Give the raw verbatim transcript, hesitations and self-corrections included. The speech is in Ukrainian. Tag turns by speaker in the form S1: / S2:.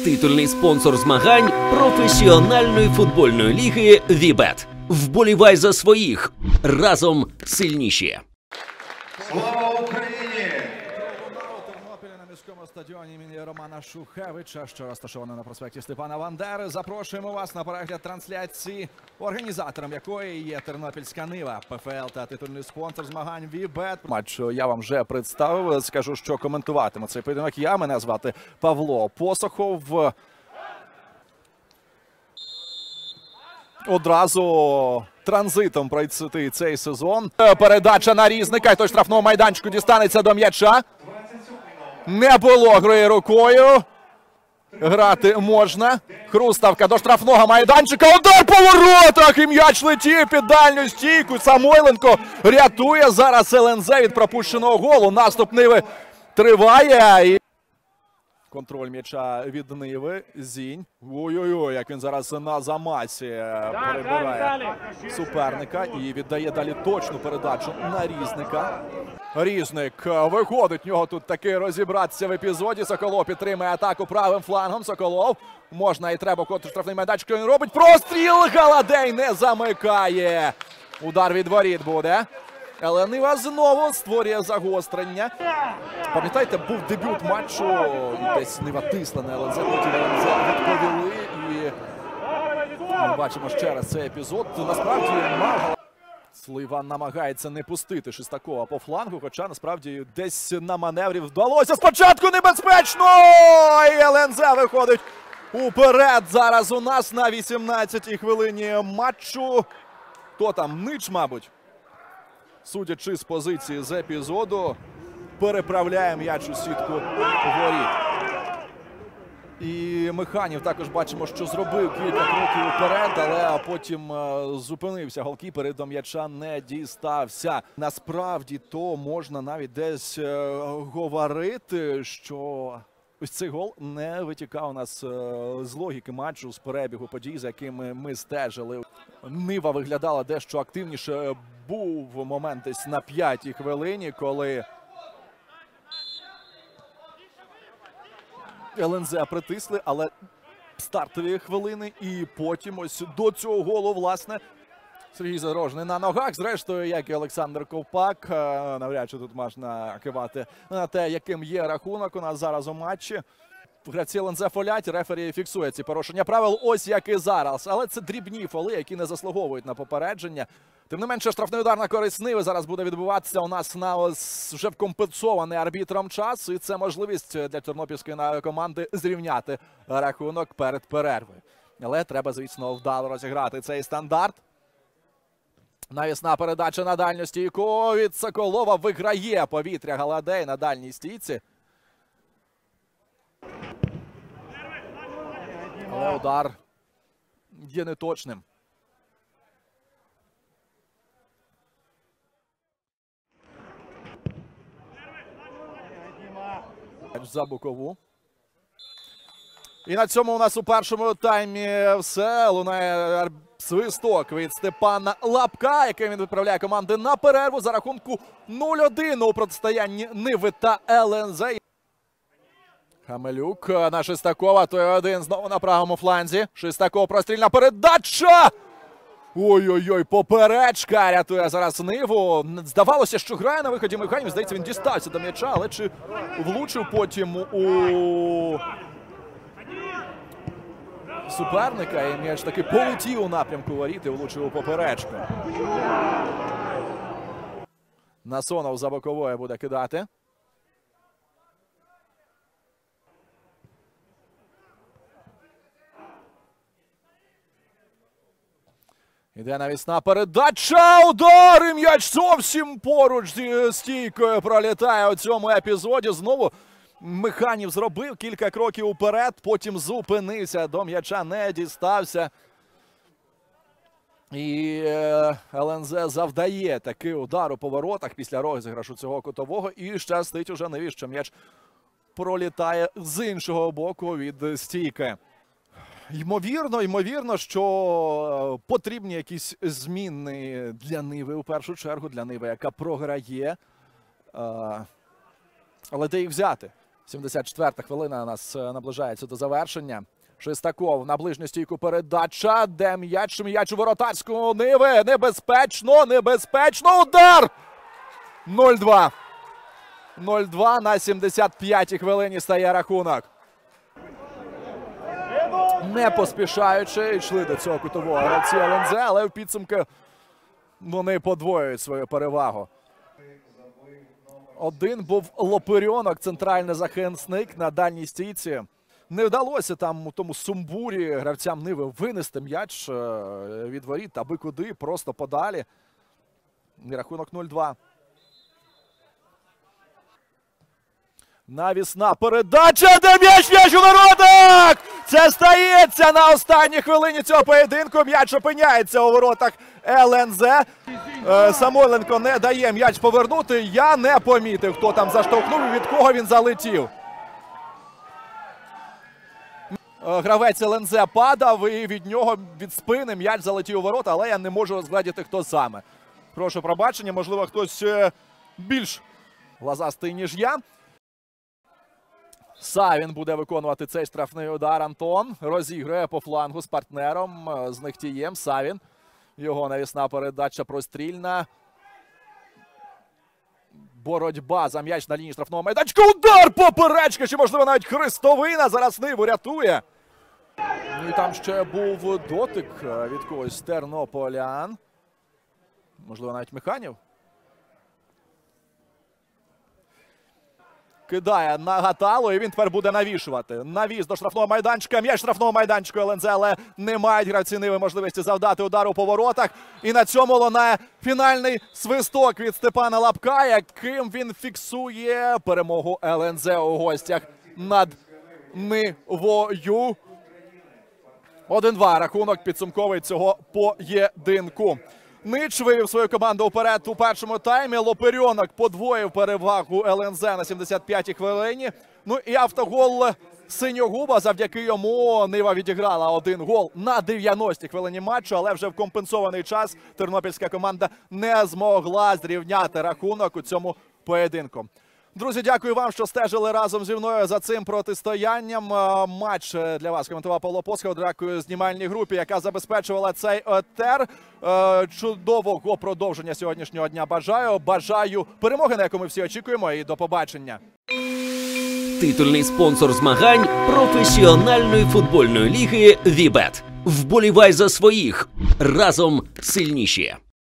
S1: Титульний спонсор змагань професіональної футбольної ліги «Вібет». Вболівай за своїх. Разом сильніші.
S2: Слава Україні!
S3: Тернопіль на міському стадіоні імені Романа Шухевича, що розташовано на проспекті Степана Бандери. Запрошуємо вас на перегляд трансляції, організатором якої є Тернопільська Нива, ПФЛ та титульний спонсор змагань «Вібет». Матч я вам вже представив. Скажу, що коментуватиму цей поєдинок я. Мене звати Павло Посохов. Одразу транзитом пройти цей сезон. Передача на Різника. Той штрафного майданчику дістанеться до м'яча. Не було гри рукою. Грати можна. Хруставка до штрафного майданчика. Удар по воротах! І м'яч летів під дальню стійку. Самойленко рятує зараз ел ен зет від пропущеного голу. Наступ Ниви триває. Контроль м'яча від Ниви. Зінь. Ой-ой-ой, як він зараз на замасі перебирає суперника. І віддає далі точну передачу на Різника. Різник виходить. В нього тут таки розібратися в епізоді. Соколов підтримує атаку правим флангом. Соколов. Можна і треба входити в штрафний майданчик. Він робить простріл. Галадей не замикає. Удар від воріт буде. Але Нива знову створює загострення. Пам'ятаєте, був дебют матчу, і десь Нива тисла на ел ен зет, потім ел ен зет відповіли. І ми бачимо ще раз цей епізод. Насправді мав... Сливан намагається не пустити Шестакова по флангу, хоча насправді десь на маневрі вдалося. Спочатку небезпечно! І ел ен зет виходить уперед зараз у нас на вісімнадцятій хвилині матчу. Хто там? Нич, мабуть. Судячи з позиції з епізоду, переправляє м'яч у сітку воріт. І Механів також бачимо, що зробив кілька кроків вперед, але потім зупинився голкіпер і до м'яча не дістався. Насправді, то можна навіть десь говорити, що ось цей гол не витікав у нас з логіки матчу, з перебігу подій, за якими ми стежили. Нива виглядала дещо активніше. Був момент десь на п'ятій хвилині, коли ел ен зет притисли, але стартові хвилини. І потім ось до цього голу, власне, Сергій Задорожний на ногах. Зрештою, як і Олександр Ковпак. Навряд чи тут можна кивати на те, яким є рахунок у нас зараз у матчі. Гравці ел ен зет фолять, рефері фіксує ці порушення правил, ось як і зараз. Але це дрібні фоли, які не заслуговують на попередження. Тим не менше, штрафний удар на користь Ниви зараз буде відбуватися у нас на ось вже вкомпенсований арбітром час. І це можливість для тернопільської команди зрівняти рахунок перед перервою. Але треба, звісно, вдало розіграти цей стандарт. Навісна передача на дальню стійку від Соколова. Виграє повітря Галадей на дальній стійці. Але удар є неточним. За бокову. І на цьому у нас у першому таймі все. Лунає свисток від Степана Лапка, який він відправляє команди на перерву за рахунку нуль один у протистоянні Ниви та ел ен зет. Хамелюк на Шестакова. Той один знову на правому фланзі. Шестаков, прострільна передача! Ой-ой-ой, поперечка рятує зараз Ниву. Здавалося, що грає на виході Механів. Здається, він дістався до м'яча, але чи влучив потім у суперника. І м'яч таки полетів у напрямку воріт і влучив у поперечку. Насонов за боковою буде кидати. Іде навісна передача, удар, і м'яч зовсім поруч зі стійкою пролітає у цьому епізоді. Знову Механів зробив кілька кроків уперед, потім зупинився, до м'яча не дістався. І ел ен зет завдає такий удар у поворотах після розіграшу цього кутового. І щастить уже Ниві, що м'яч пролітає з іншого боку від стійки. Ймовірно, ймовірно, що потрібні якісь зміни для Ниви, у першу чергу, для Ниви, яка програє. Але де їх взяти? сімдесят четверта хвилина у нас наближається до завершення. Шестаков на ближню стійку передача, де м'яч, м'яч у воротарську Ниви. Небезпечно, небезпечно, удар! нуль два. нуль два на сімдесят п'ятій хвилині стає рахунок. Не поспішаючи, йшли до цього кутового гравці ел ен зет, але в підсумку вони подвоюють свою перевагу. Один був Лопирьонок, центральний захисник на дальній стійці. Не вдалося там у тому сумбурі гравцям Ниви винести м'яч від воріт, аби куди, просто подалі. І рахунок нуль два. Навісна передача, де м'яч, м'яч у воротах! Це стається на останній хвилині цього поєдинку. М'яч опиняється у воротах ел ен зет. Е, Самойленко не дає м'яч повернути. Я не помітив, хто там заштовхнув і від кого він залетів. Е, гравець ел ен зет падав і від нього, від спини м'яч залетів у ворота, але я не можу розгледіти, хто саме. Прошу пробачення, можливо, хтось е, більш глазастий, ніж я. Савін буде виконувати цей штрафний удар. Антон розігрує по флангу з партнером, з Нехтієм. Савін. Його навісна передача прострільна. Боротьба за м'яч на лінії штрафного майданчика. Удар поперечка, чи можливо навіть хрестовина. Зараз Ниву рятує. Ну і там ще був дотик від когось з тернополян. Можливо, навіть Механів. Кидає на Гаталу, і він тепер буде навішувати. Навіс до штрафного майданчика. М'яч штрафного майданчика ел ен зет, але не мають гравці Ниви можливості завдати удару по воротах. І на цьому лунає фінальний свисток від Степана Лапка, яким він фіксує перемогу ел ен зет у гостях над Нивою. один два рахунок підсумковий цього поєдинку. Нич вивів свою команду вперед у першому таймі. Лопирьонок подвоїв перевагу ел ен зет на сімдесят п'ятій хвилині. Ну і автогол Синьогуба. Завдяки йому Нива відіграла один гол на дев'яностій хвилині матчу. Але вже в компенсований час тернопільська команда не змогла зрівняти рахунок у цьому поєдинку. Друзі, дякую вам, що стежили разом зі мною за цим протистоянням. Матч для вас коментував Павло Посхов. Дякую знімальній групі, яка забезпечувала цей етер. Чудового продовження сьогоднішнього дня бажаю. Бажаю перемоги, на яку ми всі очікуємо. І до побачення.
S1: Титульний спонсор змагань професіональної футбольної ліги Вібет. Вболівай за своїх. Разом сильніші.